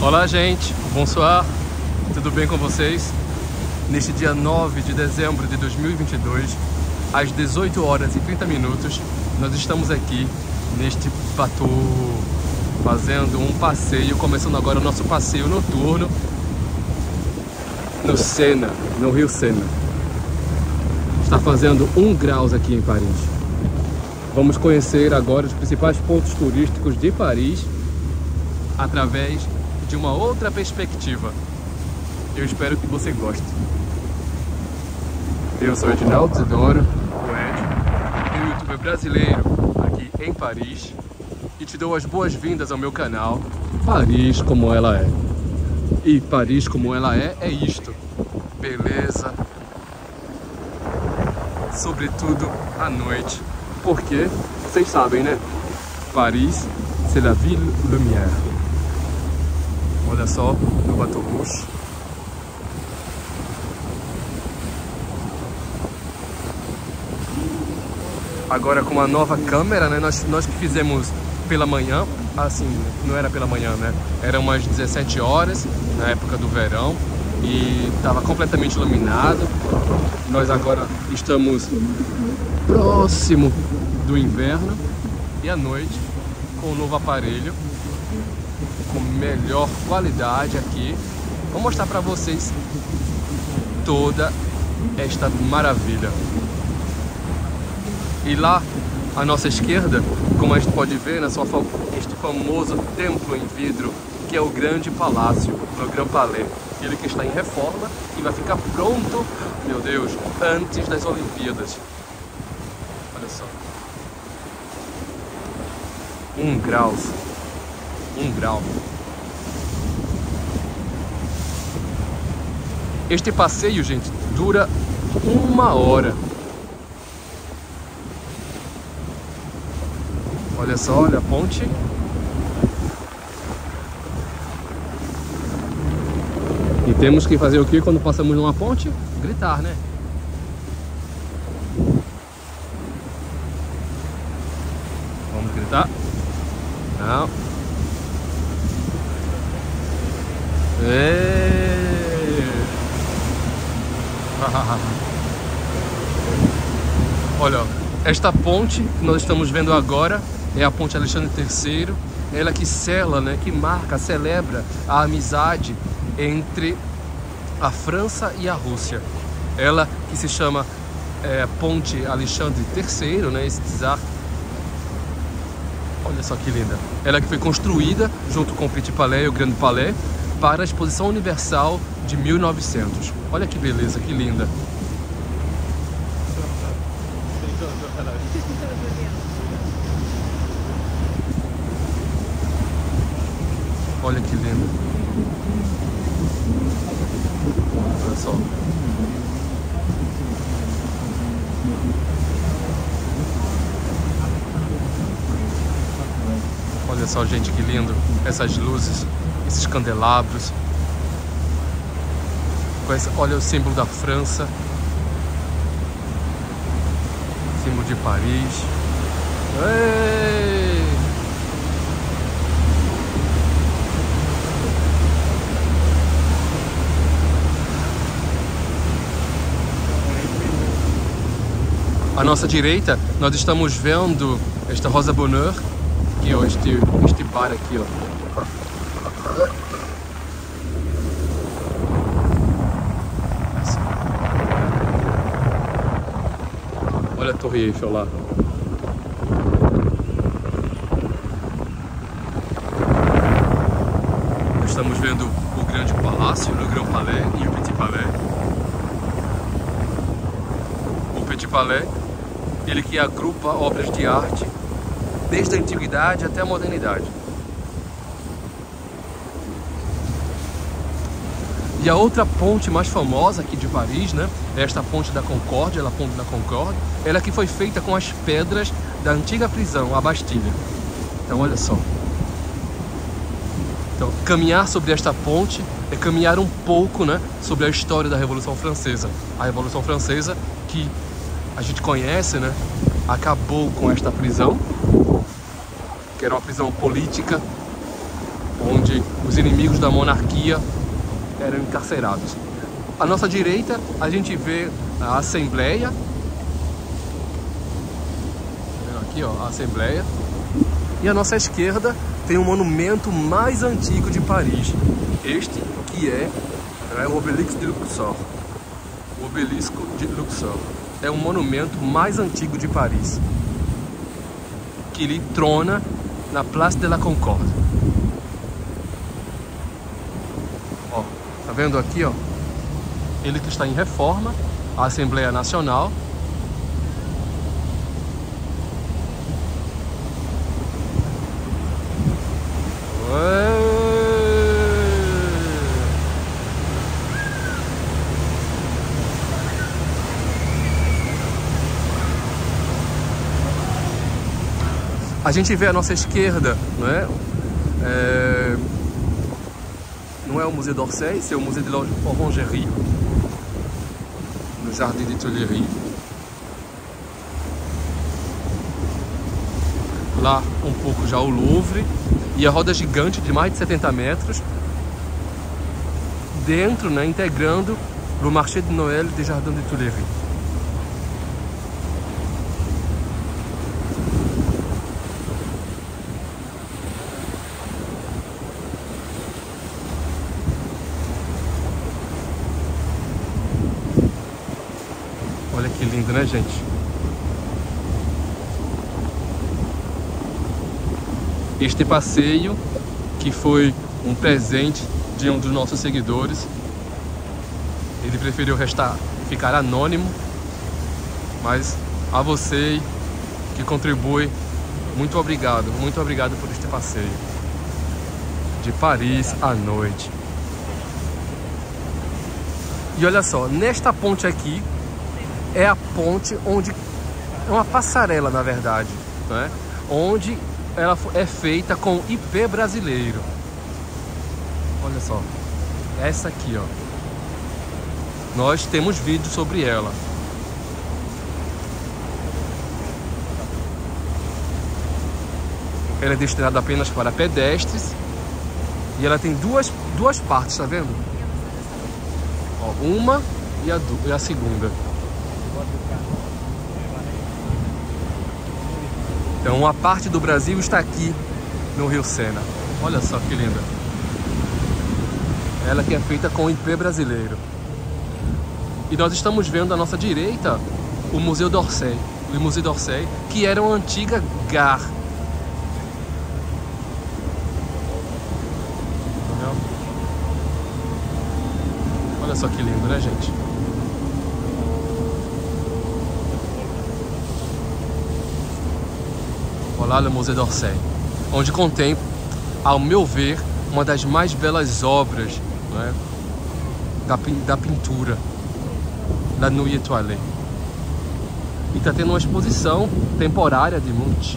Olá gente, bonsoir, tudo bem com vocês? Neste dia 9 de dezembro de 2022, às 18 horas e 30 minutos, nós estamos aqui neste platô, fazendo um passeio, começando agora o nosso passeio noturno no Sena, no Rio Sena. Está fazendo 1 grau aqui em Paris. Vamos conhecer agora os principais pontos turísticos de Paris através de uma outra perspectiva. Eu espero que você goste. Eu sou Edinaldo Isidoro, o Ed, um youtuber brasileiro aqui em Paris, e te dou as boas-vindas ao meu canal Paris Como Ela É. E Paris Como Ela é isto: beleza, sobretudo à noite, porque vocês sabem, né? Paris, c'est la ville lumière. Olha só no Bateau Rouge. Agora com uma nova câmera, né? Nós que fizemos pela manhã, assim, não era pela manhã, né? Eram umas 17 horas, na época do verão, e estava completamente iluminado. Nós agora estamos próximo do inverno e à noite, com um novo aparelho, com melhor qualidade aqui. Vou mostrar para vocês toda esta maravilha. E lá à nossa esquerda, como a gente pode ver, né, este famoso templo em vidro, que é o Grande Palácio, o Grand Palais. Ele que está em reforma e vai ficar pronto, meu Deus, antes das Olimpíadas. Olha só. 1 grau. 1 grau. Este passeio, gente, dura 1 hora. Olha só, olha a ponte. E temos que fazer o que quando passamos numa ponte? Gritar, né? Vamos gritar? Não. Olha, esta ponte que nós estamos vendo agora é a ponte Alexandre III. Ela que sela, né, que marca, celebra a amizade entre a França e a Rússia. Ela que se chama Ponte Alexandre III, né, esse czar. Olha só que linda. Ela que foi construída junto com o Petit Palais e o Grand Palais para a Exposição Universal de 1900. Olha que beleza, que linda. Olha que lindo. Olha só. Olha só, gente, que lindo. Essas luzes, esses candelabros. Olha o símbolo da França. Símbolo de Paris. Ei! À nossa direita, nós estamos vendo esta Rosa Bonheur, aqui, ó, este bar aqui, ó. Olha a Torre Eiffel lá. Estamos vendo o Grande Palácio, o Grand Palais e o Petit Palais. O Petit Palais, ele que agrupa obras de arte desde a antiguidade até a modernidade. E a outra ponte mais famosa aqui de Paris, né, é esta ponte da Concorde, ela ponte da Concorde, ela que foi feita com as pedras da antiga prisão, a Bastilha. Então olha só. Então, caminhar sobre esta ponte é caminhar um pouco, né, sobre a história da Revolução Francesa. A Revolução Francesa que a gente conhece, né, acabou com esta prisão, que era uma prisão política, onde os inimigos da monarquia eram encarcerados. À nossa direita, a gente vê a Assembleia. Aqui, ó, a Assembleia. E à nossa esquerda tem o monumento mais antigo de Paris. Este que é o Obélisque de Luxor. O Obelisco de Luxor. É o monumento mais antigo de Paris, que ele trona na Place de la Concorde. Ó, tá vendo aqui, ó? Ele que está em reforma, a Assembleia Nacional. A gente vê à nossa esquerda, não é? Não é o Museu d'Orsay, c'est o Museu de l'Orangerie, no Jardim de Tuileries. Lá um pouco já o Louvre e a roda gigante de mais de 70 metros. Dentro, né, integrando o Marché de Noël de Jardim de Tuileries. Olha que lindo, né, gente? Este passeio, que foi um presente de um dos nossos seguidores, ele preferiu ficar anônimo, mas a você que contribui, muito obrigado por este passeio de Paris à noite. E olha só, nesta ponte aqui é a ponte onde é uma passarela, na verdade, né? Onde ela é feita com IP brasileiro. Olha só, essa aqui, ó. Nós temos vídeo sobre ela. Ela é destinada apenas para pedestres e ela tem duas partes, tá vendo? Ó, uma e a segunda. Então, uma parte do Brasil está aqui no Rio Sena. Olha só que linda. Ela que é feita com IP brasileiro. E nós estamos vendo à nossa direita o Museu d'Orsay. O Museu d'Orsay, que era uma antiga gare. Entendeu? Olha só que lindo, né, gente? Olá, o Museu d'Orsay, onde contém, ao meu ver, uma das mais belas obras, não é, da pintura, da Nuit Étoilée. E está tendo uma exposição temporária de Munch.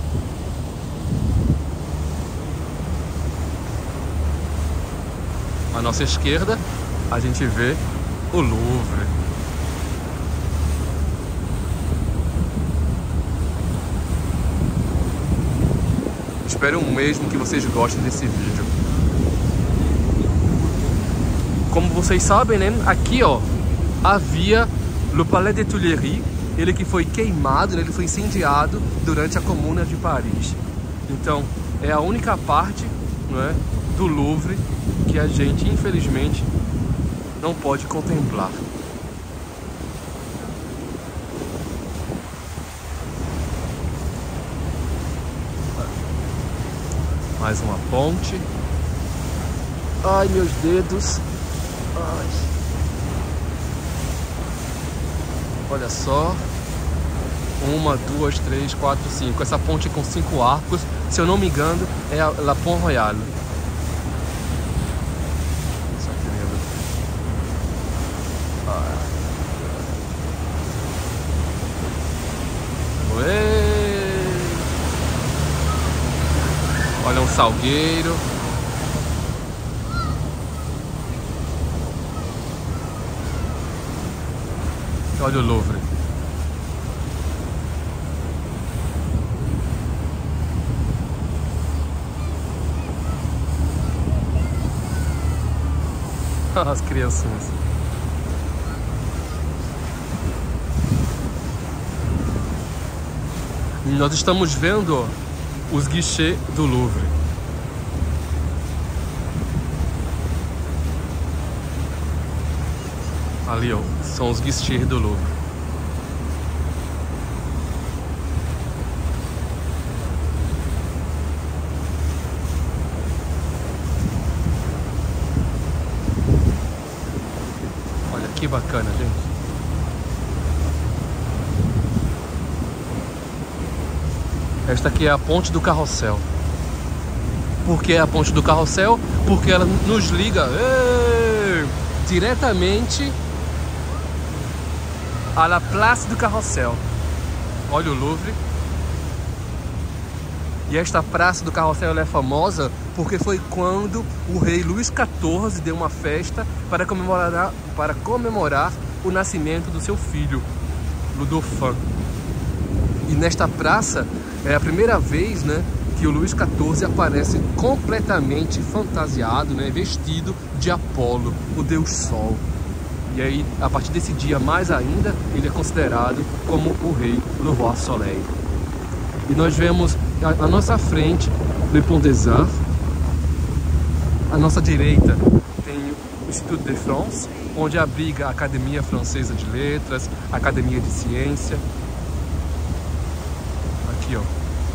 À nossa esquerda, a gente vê o Louvre. Espero mesmo que vocês gostem desse vídeo. Como vocês sabem, né? Aqui, ó, havia o Palais des Tuileries, ele que foi queimado, né? Ele foi incendiado durante a Comuna de Paris. Então, é a única parte, não é, do Louvre que a gente, infelizmente, não pode contemplar. Mais uma ponte. Ai, meus dedos. Ai. Olha só. 1, 2, 3, 4, 5. Essa ponte com 5 arcos, se eu não me engano, é a La Pont Royal. Isso aqui lindo. Olha um salgueiro. Olha o Louvre. As crianças. Nós estamos vendo os guichês do Louvre. Ali, ó, são os guichês do Louvre. Olha que bacana, gente. Esta aqui é a Ponte do Carrossel. Por que a Ponte do Carrossel? Porque ela nos liga diretamente à la Place do Carrossel. Olha o Louvre. E esta Praça do Carrossel ela é famosa porque foi quando o rei Luís XIV deu uma festa para comemorar o nascimento do seu filho, Ludovin. E nesta praça é a primeira vez, né, que o Luís XIV aparece completamente fantasiado, né, vestido de Apolo, o deus Sol. E aí, a partir desse dia, mais ainda, ele é considerado como o rei Le Roi Soleil. E nós vemos à nossa frente Le Pont des Arts. À nossa direita tem o Institut de France, onde abriga a Academia Francesa de Letras, a Academia de Ciência. Aqui, ó.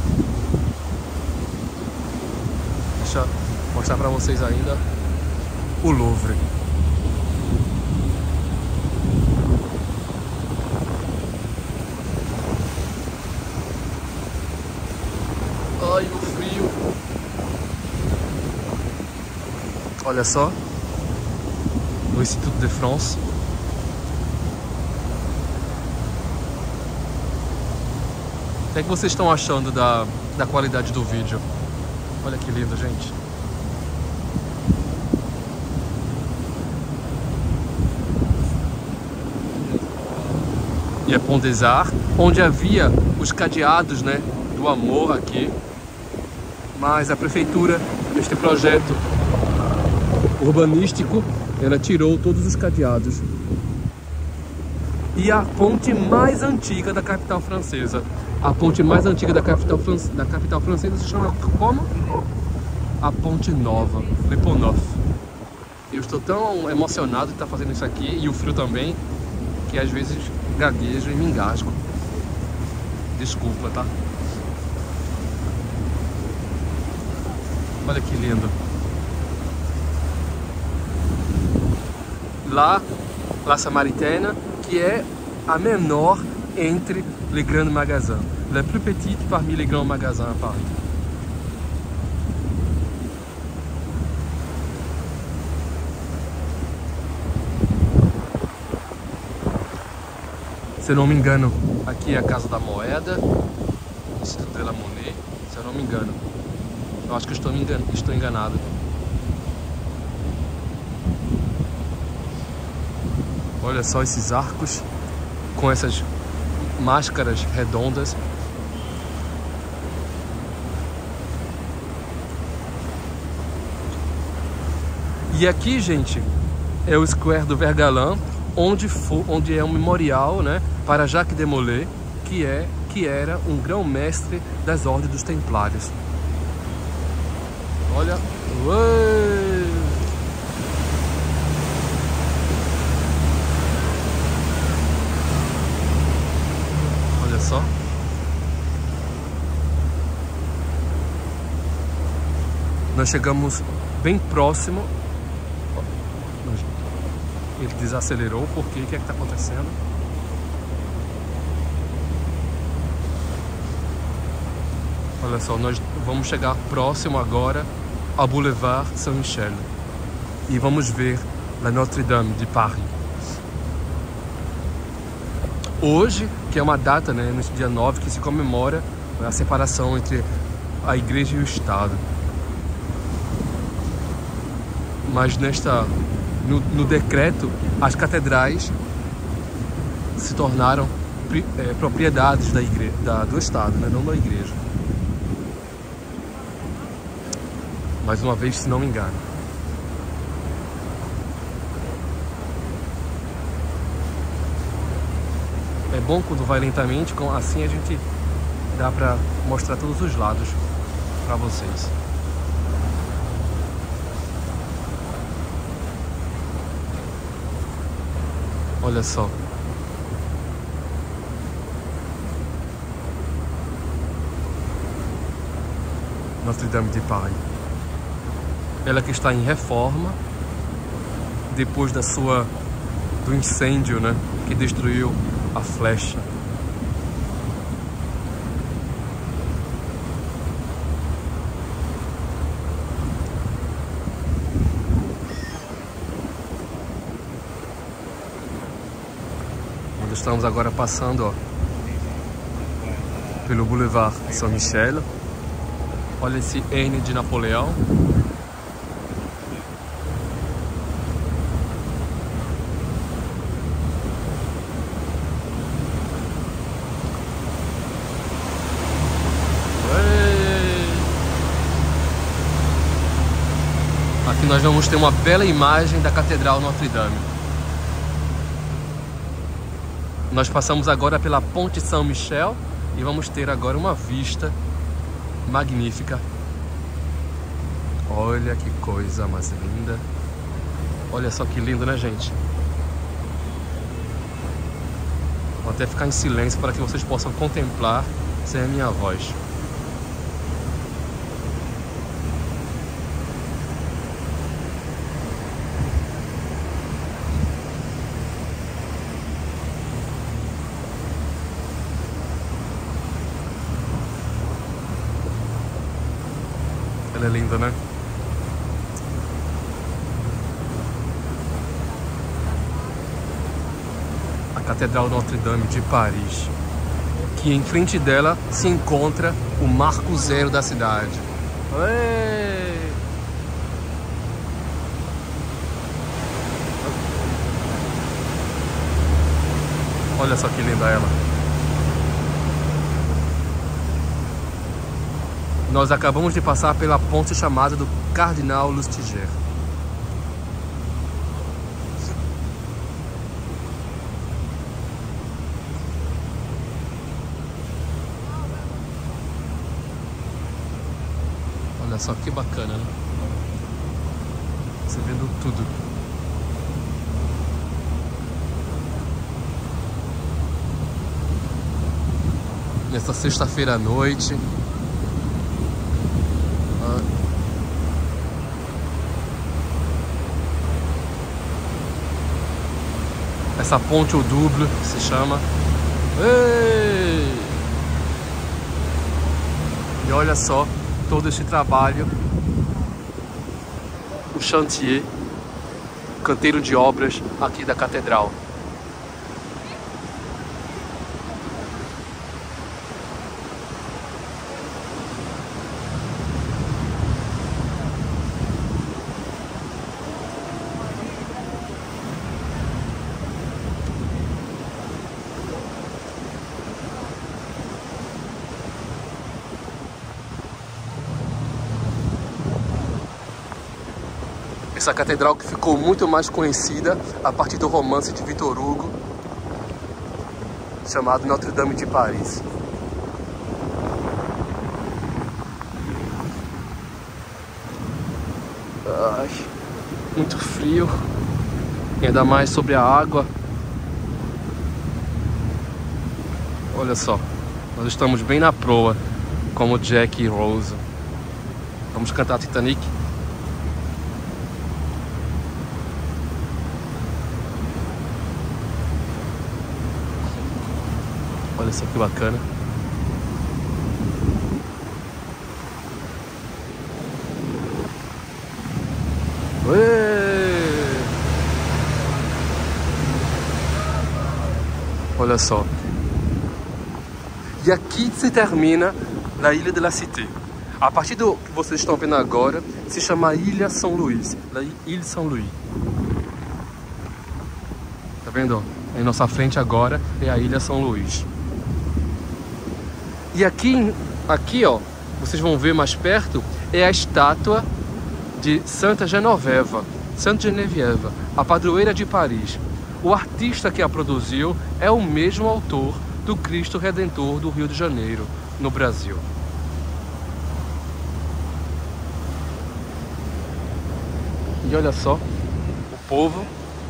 Deixa eu mostrar para vocês ainda o Louvre. Ai, o frio. Olha só. No Institut de France. O que é que vocês estão achando da qualidade do vídeo? Olha que lindo, gente. E é Pont des Arts, onde havia os cadeados, né, do amor aqui. Mas a prefeitura, neste projeto urbanístico, ela tirou todos os cadeados. E a ponte mais antiga da capital francesa. A ponte mais antiga da capital francesa se chama como? A Ponte Nova, Le Pont Neuf. Eu estou tão emocionado de estar fazendo isso aqui, e o frio também, que às vezes gaguejo e me engasgo. Desculpa, tá? Olha que lindo. Lá, La Samaritaine, que é a menor entre les grands magasins, la plus petite parmi les grands magasins à Paris. Se eu não me engano, aqui é a Casa da Moeda, Institut de la Monnaie, se eu não me engano. Eu acho que estou enganado. Olha só esses arcos com essas máscaras redondas. E aqui, gente, é o Square do Vergalin, onde é um memorial, né, para Jacques de Molay, que era um grão-mestre das Ordens dos Templários. Olha, ué! Olha só. Nós chegamos bem próximo. Ele desacelerou, por quê? O que é que está acontecendo? Olha só, nós vamos chegar próximo agora ao Boulevard Saint-Michel e vamos ver a Notre-Dame de Paris. Hoje, que é uma data, né, no dia 9, que se comemora a separação entre a Igreja e o Estado. Mas no decreto, as catedrais se tornaram propriedades do Estado, né, não da Igreja. Mais uma vez, se não me engano. bom quando vai lentamente, assim a gente dá pra mostrar todos os lados pra vocês. Olha só. Notre-Dame de Paris. Ela que está em reforma depois do incêndio, né, que destruiu a flecha. Nós estamos agora passando, ó, pelo Boulevard Saint-Michel. Olha esse N de Napoleão. Aqui nós vamos ter uma bela imagem da Catedral Notre-Dame. Nós passamos agora pela Ponte Saint-Michel e vamos ter agora uma vista magnífica. Olha que coisa mais linda. Olha só que lindo, né, gente? Vou até ficar em silêncio para que vocês possam contemplar sem a minha voz. Ela é linda, né? A Catedral Notre-Dame de Paris, que em frente dela se encontra o Marco Zero da cidade. Ei! Olha só que linda ela. Nós acabamos de passar pela ponte chamada do Cardinal Lustiger. Olha só que bacana, né? Você vendo tudo. Nessa sexta-feira à noite. Essa ponte au double se chama. Ei! E olha só todo esse trabalho, o chantier, o canteiro de obras aqui da catedral. Essa catedral que ficou muito mais conhecida a partir do romance de Victor Hugo, chamado Notre-Dame de Paris. Ai, muito frio, e ainda mais sobre a água. Olha só, nós estamos bem na proa, como Jack e Rose. Vamos cantar Titanic. Olha só que bacana. Uê! Olha só. E aqui se termina a Ilha de la Cité. A partir do que vocês estão vendo agora, se chama Ilha Saint-Louis. Ilha Saint-Louis. Tá vendo? Em nossa frente agora é a Ilha Saint-Louis. E aqui, ó, vocês vão ver mais perto, é a estátua de Santa Genoveva, a padroeira de Paris. O artista que a produziu é o mesmo autor do Cristo Redentor do Rio de Janeiro, no Brasil. E olha só, o povo.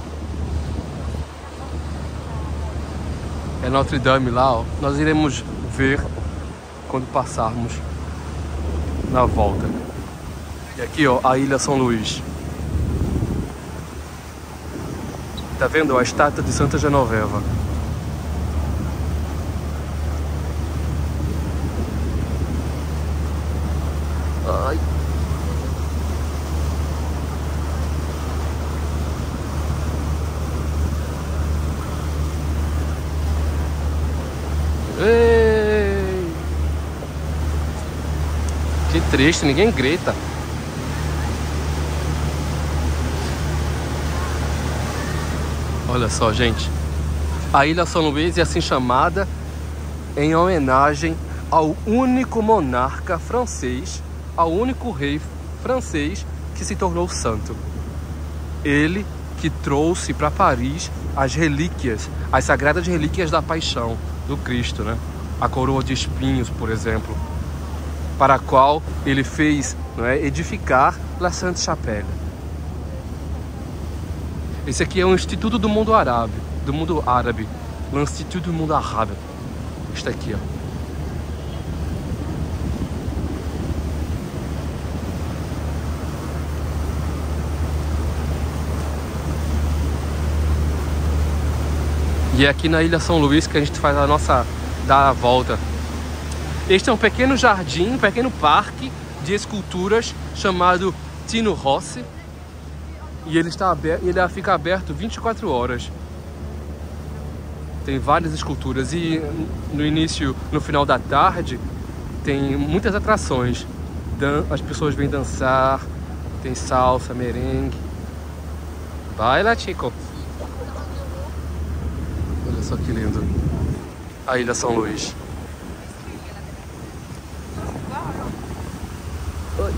É Notre Dame lá, ó. Nós iremos ver quando passarmos na volta. E aqui, ó, a Ilha São Luís. Tá vendo a estátua de Santa Genoveva? Ai. Ei. Que triste, ninguém grita. Olha só, gente. A Ilha São Luís é assim chamada em homenagem ao único monarca francês, ao único rei francês que se tornou santo. Ele que trouxe para Paris as relíquias, as sagradas relíquias da paixão do Cristo, né? A coroa de espinhos, por exemplo, para a qual ele fez, não é, edificar La Sainte-Chapelle. Esse aqui é o Instituto do Mundo Árabe, l'Institut du Monde Arabe. Está aqui, ó. E é aqui na Ilha São Luís que a gente faz dá a volta. Este é um pequeno jardim, um pequeno parque de esculturas chamado Tino Rossi. E ele fica aberto 24 horas. Tem várias esculturas e no final da tarde, tem muitas atrações. As pessoas vêm dançar, tem salsa, merengue. Vai lá, Chico. Olha só que lindo. A Ilha São Luís. Oi.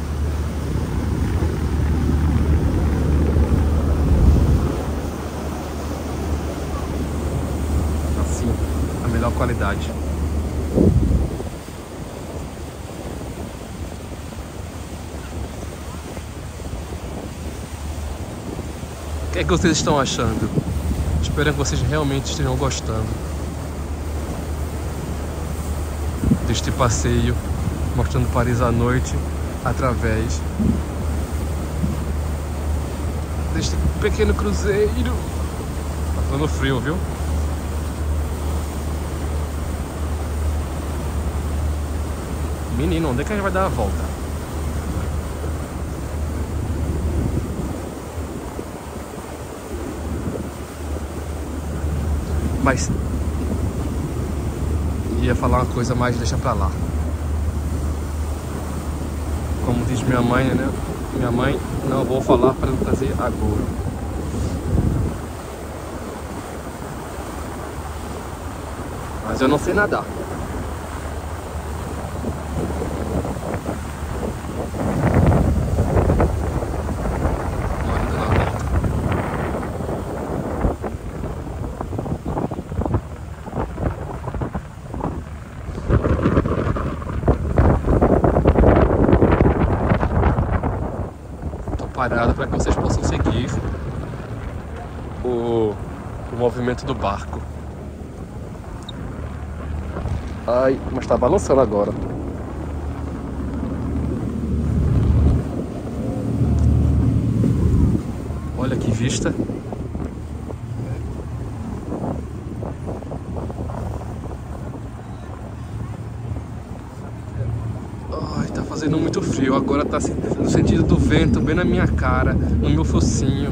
Assim, a melhor qualidade. O que é que vocês estão achando? Espero que vocês realmente estejam gostando deste passeio, mostrando Paris à noite através deste pequeno cruzeiro. Tá fazendo frio, viu? Menino, onde é que a gente vai dar a volta? Mas ia falar uma coisa, mas deixa pra lá. Como diz minha mãe, né? Minha mãe, não vou falar para não fazer agora. Mas eu não sei nadar. Parado para que vocês possam seguir o movimento do barco. Ai, mas tá balançando agora. Olha que vista. Tá fazendo muito frio, agora tá no sentido do vento, bem na minha cara, no meu focinho.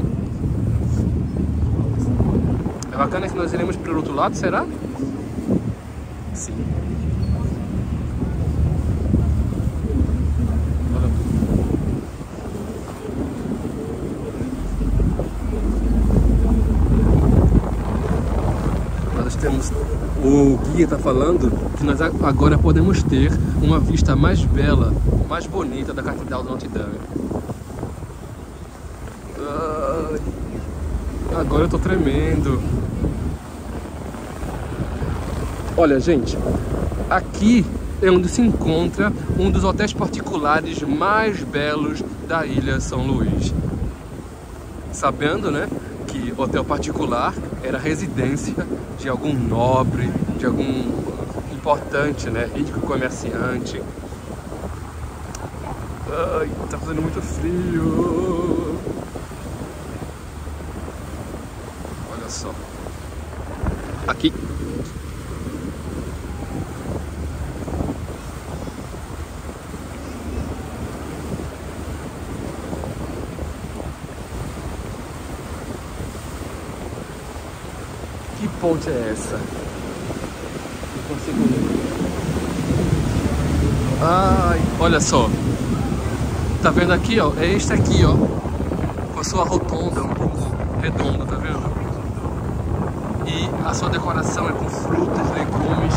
É bacana que nós iremos para o outro lado, será? Sim. Nós temos... O guia está falando que nós agora podemos ter uma vista mais bela, mais bonita da Catedral de Notre Dame. agora eu tô tremendo. Olha, gente, aqui é onde se encontra um dos hotéis particulares mais belos da Ilha São Luís. Sabendo, né, que hotel particular era residência de algum nobre, de algum importante, né, rico comerciante. Ai, tá fazendo muito frio. Olha só. Aqui. Que ponte é essa? Não consigo ler. Ai, olha só. Tá vendo aqui, ó? É este aqui, ó. Com a sua rotonda um pouco redonda, tá vendo? E a sua decoração é com frutas, legumes.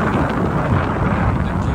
Aqui,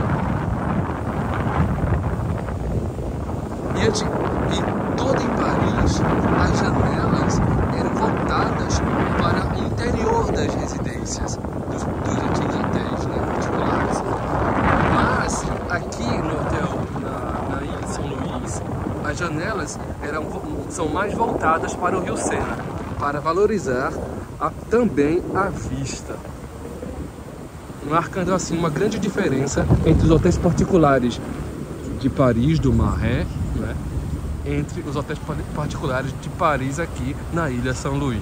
ó. E toda em Paris, as janelas eram voltadas para o interior das residências dos antigos hotéis, né, particulares. Mas aqui no hotel, na Ilha São Luís, as janelas são mais voltadas para o Rio Sena, para valorizar também a vista, marcando assim uma grande diferença entre os hotéis particulares de Paris, do Marais, né, entre os hotéis particulares de Paris aqui na Ilha São Luís.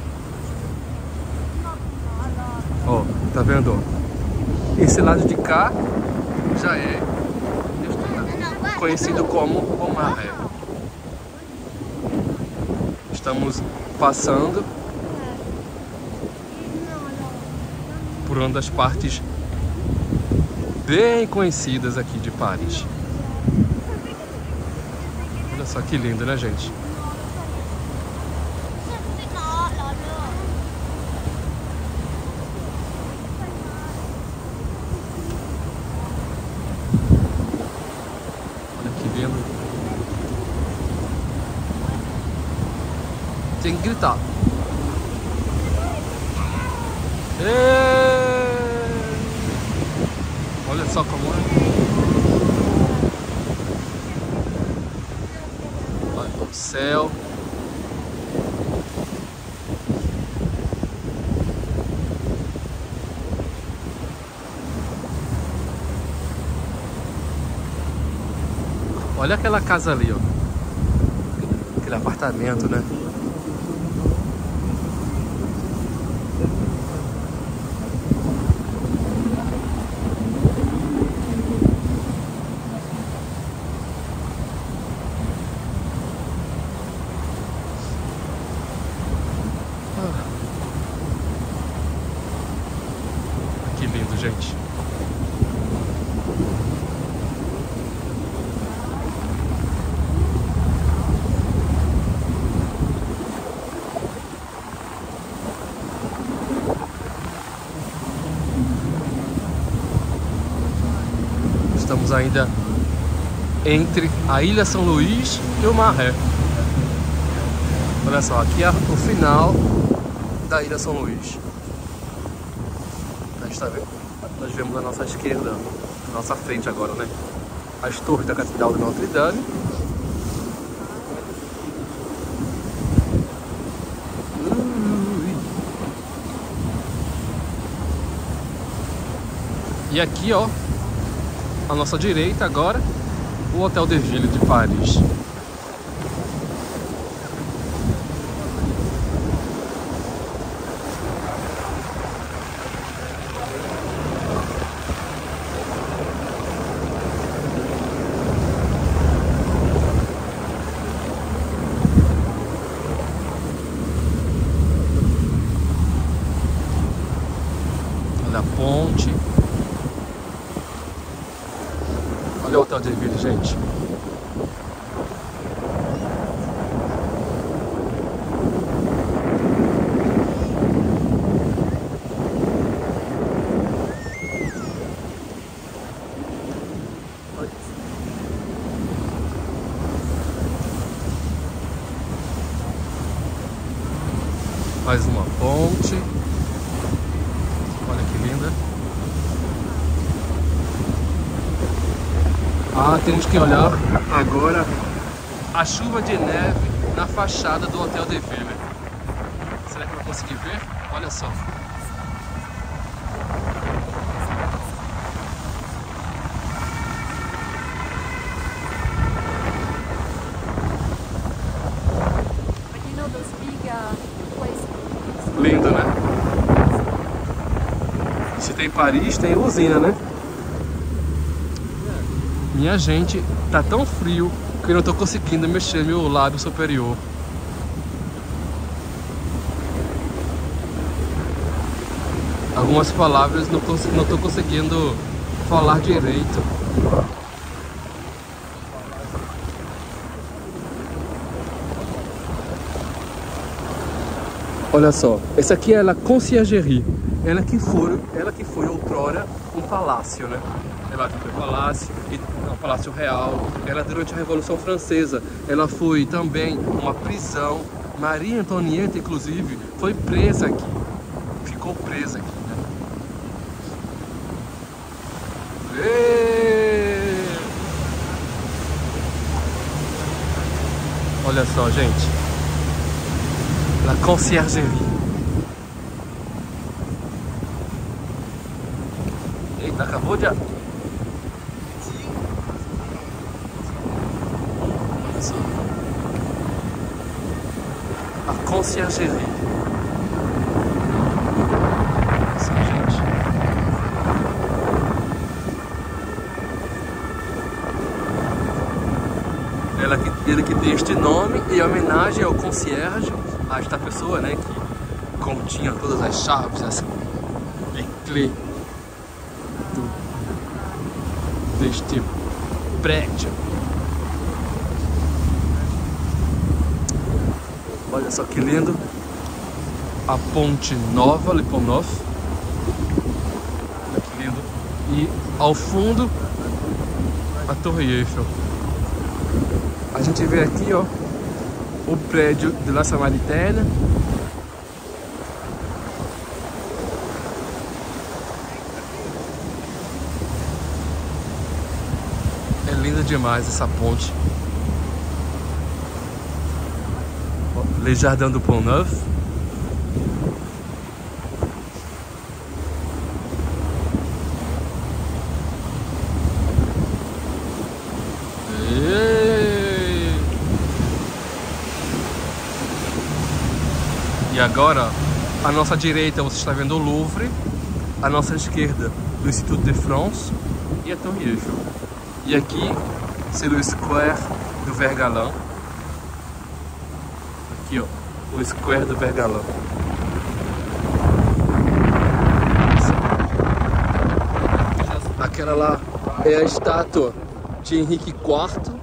Ó, tá vendo? Ó? Esse lado de cá já é conhecido como o Marais. Estamos passando por uma das partes bem conhecidas aqui de Paris. Olha só que lindo, né, gente? Olha que lindo. Tem que gritar. Olha só como é. Olha o céu. Olha aquela casa ali, ó. Aquele apartamento, né? Que lindo, gente. Estamos ainda entre a Ilha São Luís e o Marais. Olha só, aqui é o final da Ilha São Luís. A gente tá vendo? Nós vemos à nossa esquerda, à nossa frente agora, né? As torres da Catedral de Notre Dame. E aqui, ó, à nossa direita agora, o Hotel de Ville de Paris. Olha a ponte. Olha o Hotel de Ville, gente. Mais uma ponte. Olha que linda. Ah, temos que olhar agora a chuva de neve na fachada do Hotel de Ville. Será que eu vou conseguir ver? Olha só. Lindo, né? Se tem Paris, tem usina, né? Minha gente, tá tão frio que eu não tô conseguindo mexer meu lábio superior. Algumas palavras não tô conseguindo falar direito. Olha só, essa aqui é a Conciergerie. Ela que foi outrora um palácio, né? Ela foi palácio, Palácio Real. Ela durante a Revolução Francesa, ela foi também uma prisão. Maria Antonieta, inclusive, foi presa aqui. Ficou presa aqui, né? Olha só, gente. La Conciergerie. Eita, acabou de... A Conciergerie. Nossa, gente. Ele que tem este nome em homenagem ao concierge, a esta pessoa, né, que continha todas as chaves, as clés deste prédio. Olha só que lindo. A ponte nova, Le Pont Neuf. Olha que lindo. E ao fundo, a Torre Eiffel. A gente vê aqui, ó, o prédio de La Samaritaine. É linda demais essa ponte. Les Jardins du Pont Neuf. E agora, à nossa direita você está vendo o Louvre, à nossa esquerda o Institut de France e a Torre Eiffel. E aqui, c'est le Square do Vergalin. Aqui, ó, o Square do Vergalin. Aquela lá é a estátua de Henrique IV.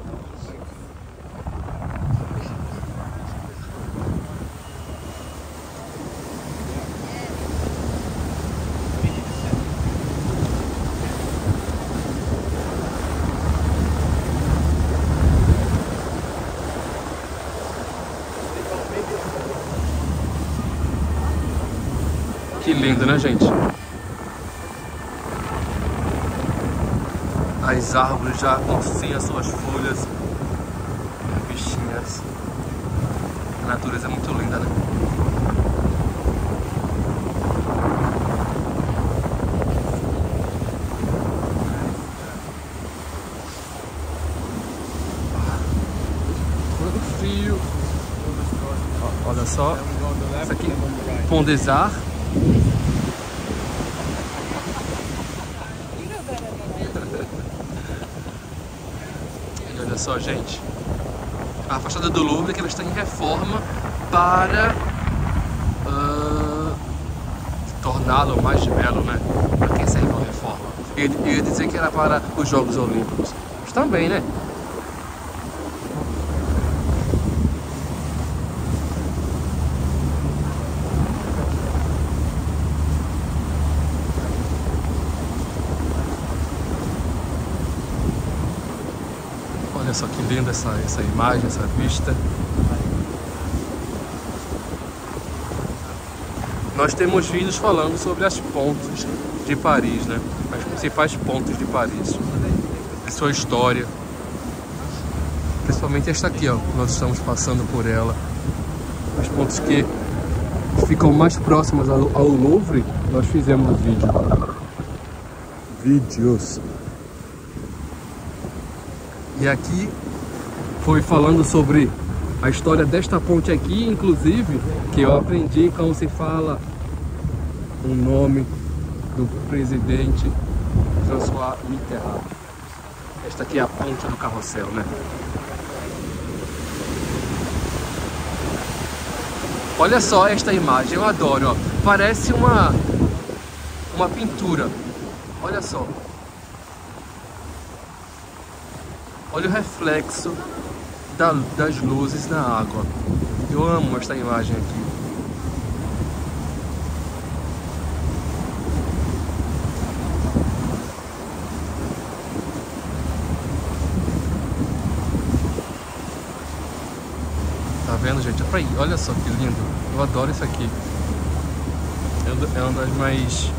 Que lindo, né, gente? As árvores já sem as suas folhas, bichinhas. A natureza é muito linda, né? Todo frio. Olha só. Isso aqui, Pont des Arts. Olha só, gente, a fachada do Louvre que ela está em reforma para torná-lo mais belo, né? Para quem serve a reforma. Eu ia dizer que era para os Jogos Olímpicos, mas também, né? Olha só que linda essa imagem, essa vista. nós temos vídeos falando sobre as pontes de Paris, né? As principais pontes de Paris, a sua história, principalmente esta aqui, ó, nós estamos passando por ela. As pontes que ficam mais próximas ao Louvre, nós fizemos vídeos. E aqui foi falando sobre a história desta ponte aqui, inclusive, que eu aprendi como se fala o nome do presidente François Mitterrand. Esta aqui é a ponte do Carrossel, né? Olha só esta imagem, eu adoro, ó. Parece uma pintura. Olha só. Olha o reflexo das luzes na água. Eu amo esta imagem aqui. Tá vendo, gente? Olha só que lindo. Eu adoro isso aqui. É uma das mais...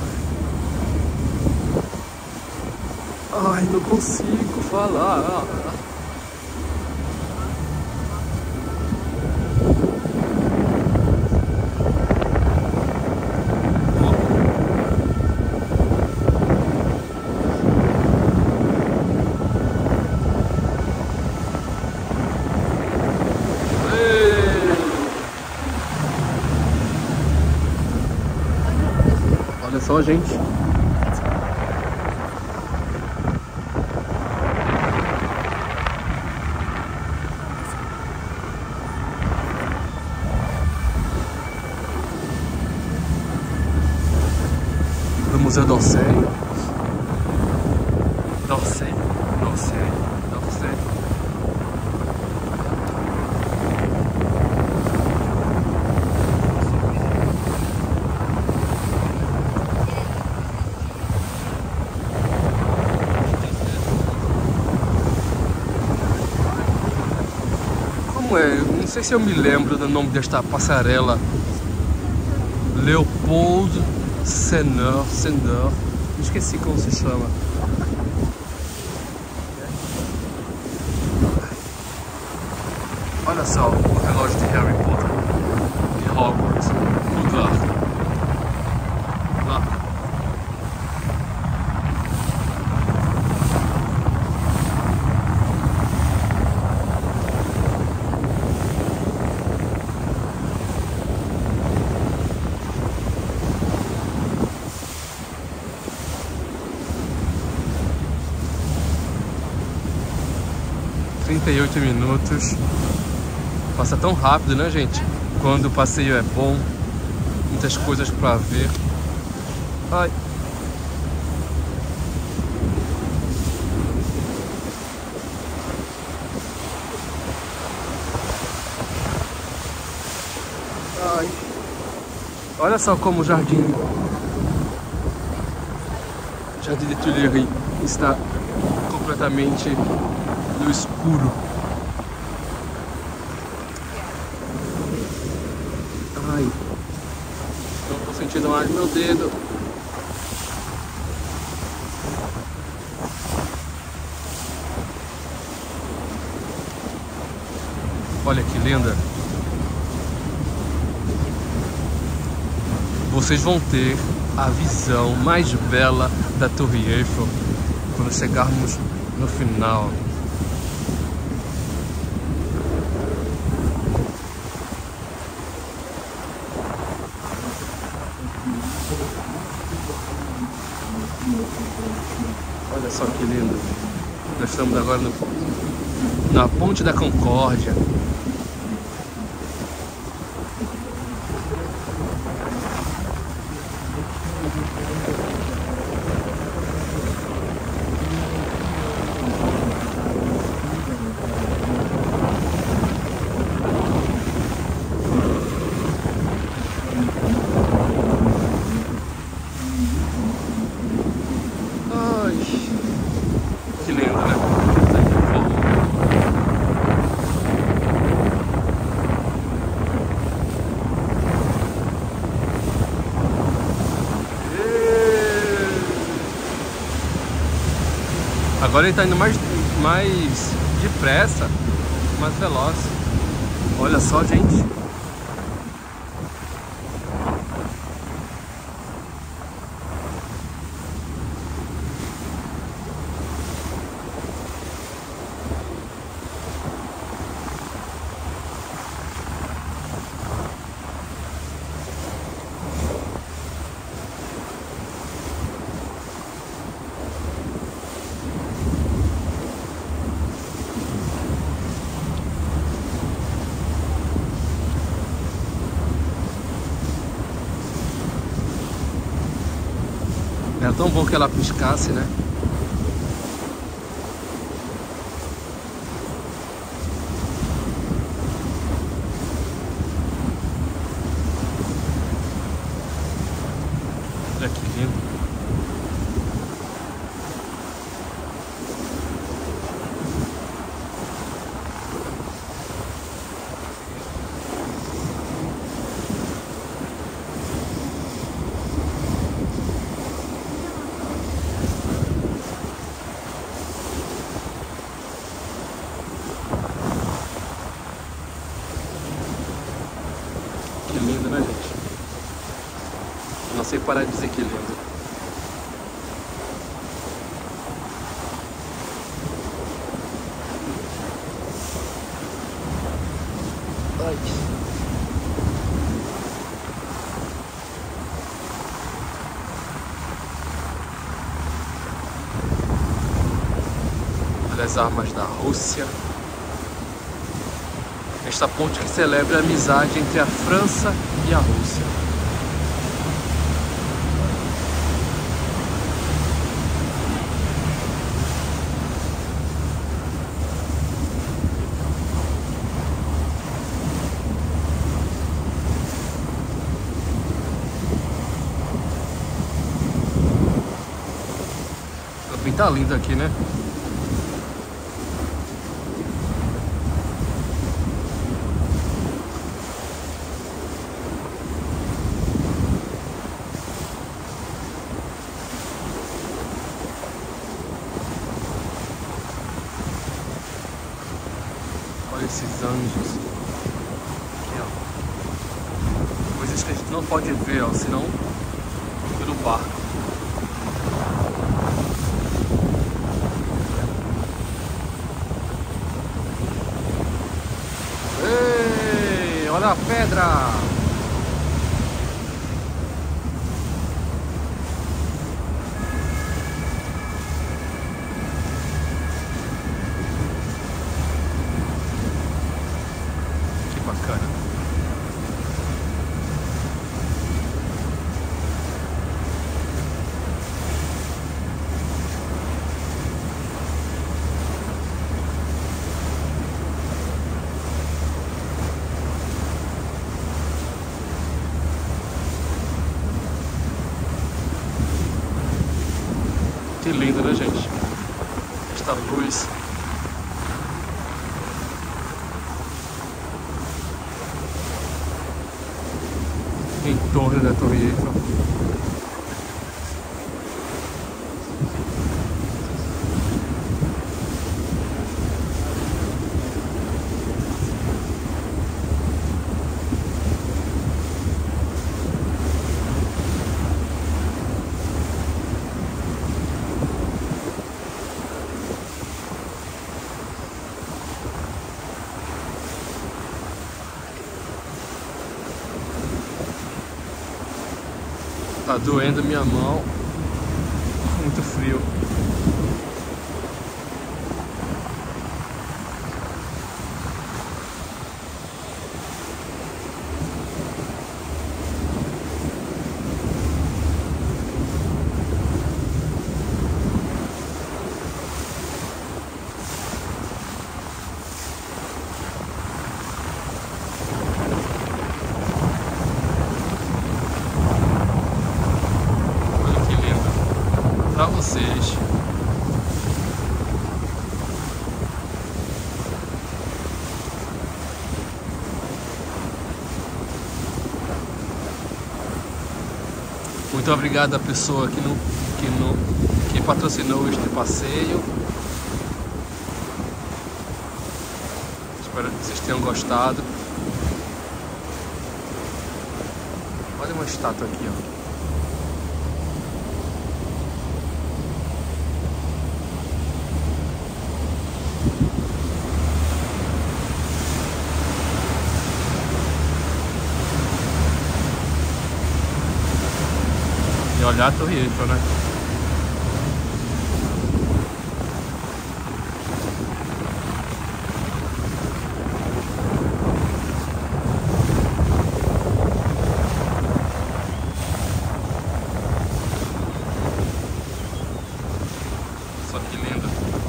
Ai, não consigo falar. Olha só, gente. Do Museu d'Orsay. D'Orsay. Não sei se eu me lembro do nome desta passarela. Leopold Sédar. Esqueci como se chama. Olha só o relógio de Harry Potter, de Hogwarts, lugar. Lá. minutos. Passa tão rápido, né, gente? Quando o passeio é bom, muitas coisas para ver. Ai. Ai. Olha só como o Jardim de Tuileries está completamente no escuro. Ai, não tô sentindo mais meu dedo. Olha que linda. Vocês vão ter a visão mais bela da Torre Eiffel quando chegarmos no final. Olha só que lindo. Nós estamos agora na Ponte da Concórdia. Agora ele tá indo mais depressa, mais veloz. Olha só, gente. Era tão bom que ela piscasse, né? Olha que lindo. Que lindo, né, gente? Não sei parar de dizer que lindo. Ai. Olha as armas da Rússia. Esta ponte que celebra a amizade entre a França e a Rússia. Também tá lindo aqui, né? Olha esses anjos. Aqui, ó. Coisas que a gente não pode ver, ó, senão pelo barco. Ei, olha a pedra! Bacana. Que lindo, né, gente? Esta luz. Em torno da Torre Eiffel. Tá doendo minha mão. Muito frio. Pra vocês. Muito obrigado à pessoa que patrocinou este passeio. Espero que vocês tenham gostado. Olha uma estátua aqui, ó. E olhar a Torre Eiffel, né? Só que lindo.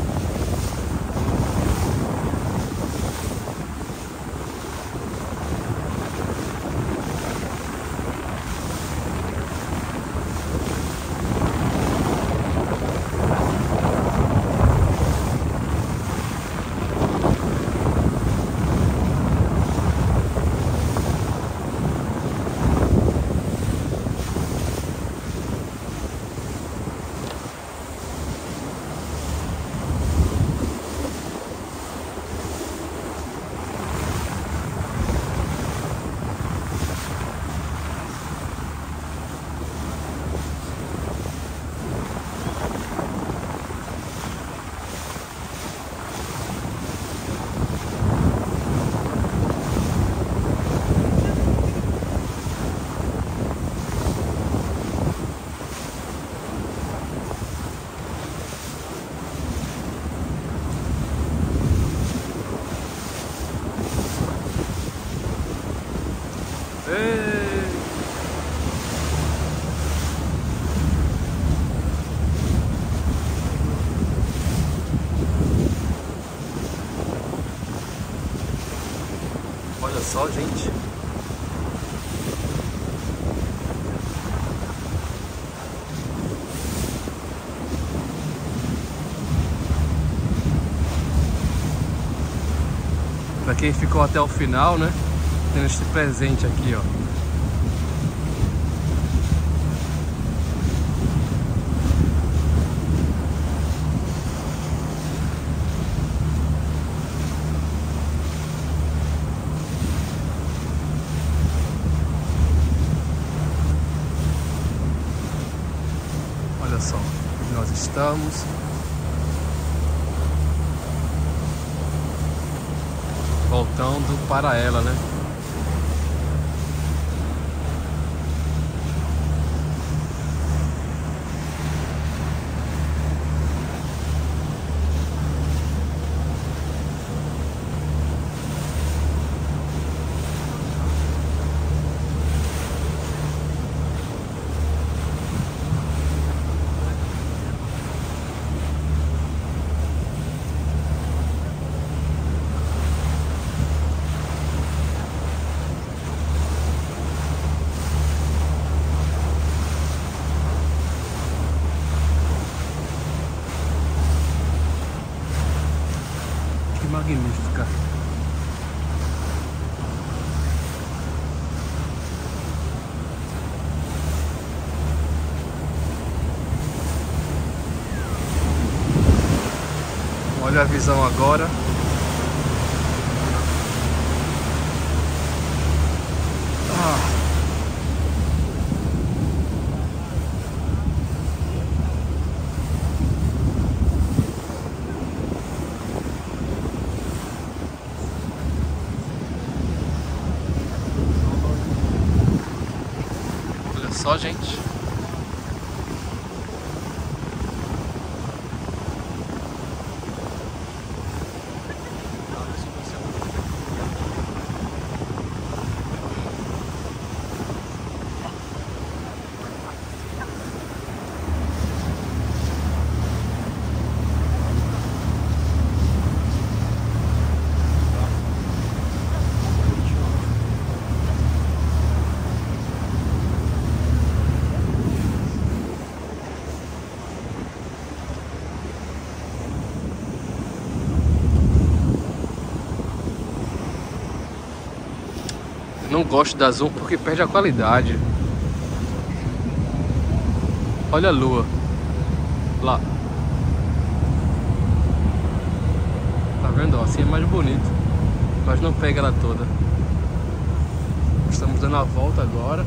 Ei! Olha só, gente. Pra quem ficou até o final, né? Tem esse presente aqui, ó. Olha só, onde nós estamos. Voltando para ela, né? Que magnífica. Olha a visão agora. Olha só, gente. Não gosto da zoom porque perde a qualidade. Olha a lua lá. Tá vendo? Assim é mais bonito. mas não pega ela toda. Estamos dando a volta agora.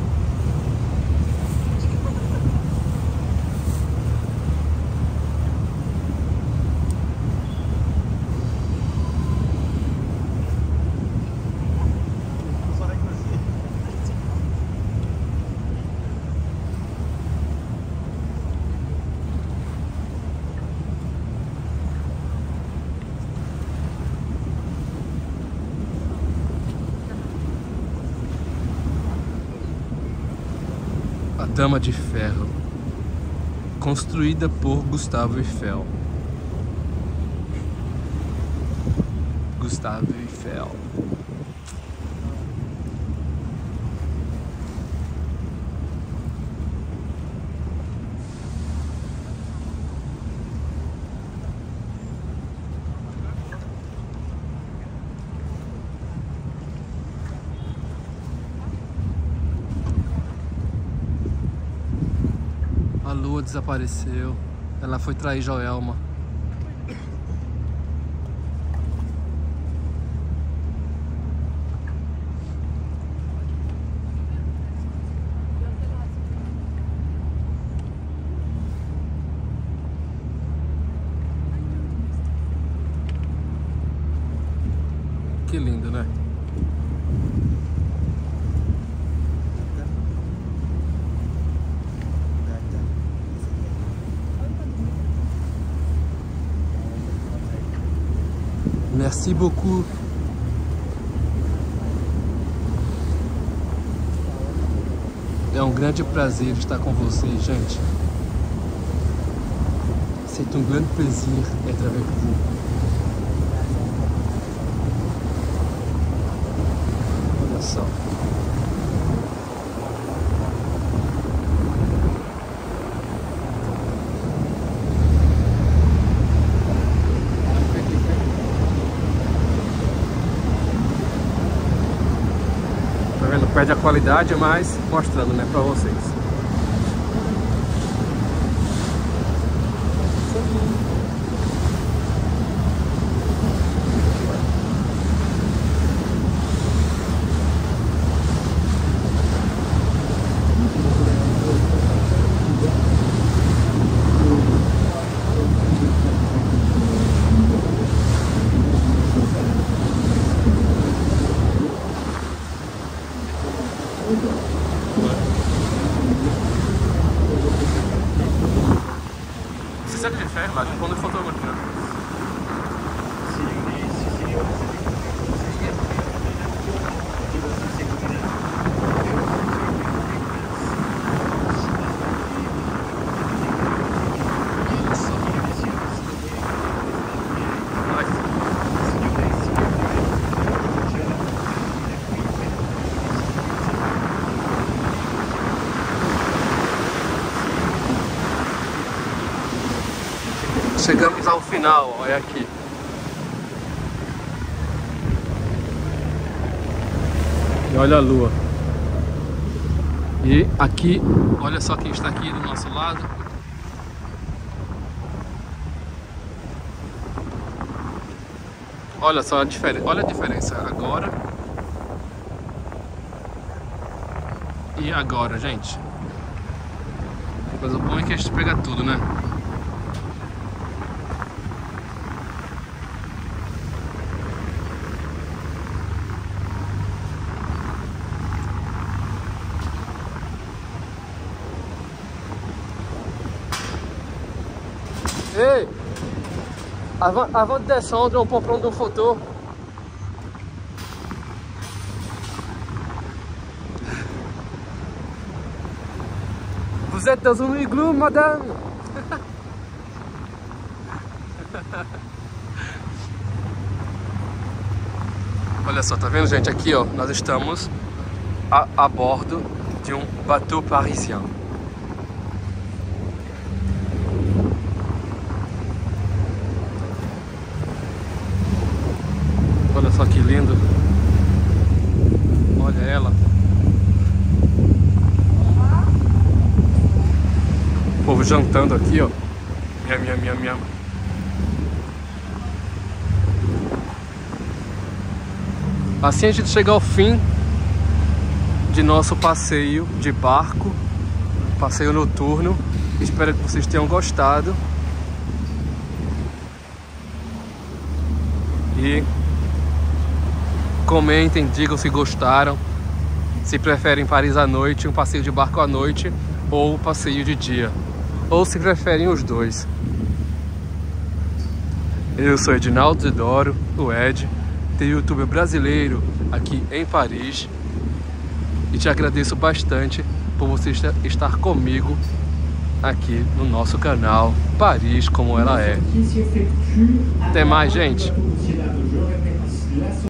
A Dama de Ferro, construída por Gustavo Eiffel. Gustavo Eiffel. A lua desapareceu. Ela foi trair Joelma. Que lindo, né? Merci beaucoup. É um grande prazer estar com vocês, gente. C'est un grand plaisir d'être avec vous. Olha só. Tá vendo? Perde a qualidade, mas mostrando, né, pra vocês. C'est ça que j'ai fait, bah, je vais prendre des photos maintenant. Chegamos ao final, olha aqui. E olha a lua. E aqui, olha só quem está aqui do nosso lado. Olha só a diferença, olha a diferença agora e agora, gente. Mas o bom é que a gente pega tudo, né? Hey, avant de descendre, on peut prendre une photo. Vous êtes dans un igloo, madame? Olha só, tá vendo, gente? Aqui, ó, nós estamos a bordo de um bateau parisien. Olha só que lindo. Olha ela. O povo jantando aqui, ó. Miam, miam, miam, miam. Assim a gente chega ao fim de nosso passeio de barco, passeio noturno. Espero que vocês tenham gostado. E comentem, digam se gostaram, se preferem Paris à noite, um passeio de barco à noite ou um passeio de dia, ou se preferem os dois. Eu sou Edinaldo Isidoro, o Ed, youtuber brasileiro aqui em Paris, e te agradeço bastante por você estar comigo aqui no nosso canal Paris Como Ela É. Até mais, gente!